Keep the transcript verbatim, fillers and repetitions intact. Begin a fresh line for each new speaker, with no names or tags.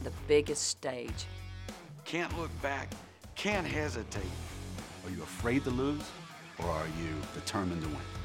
the biggest stage.
Can't look back, can't hesitate.
Are you afraid to lose, or are you determined to win?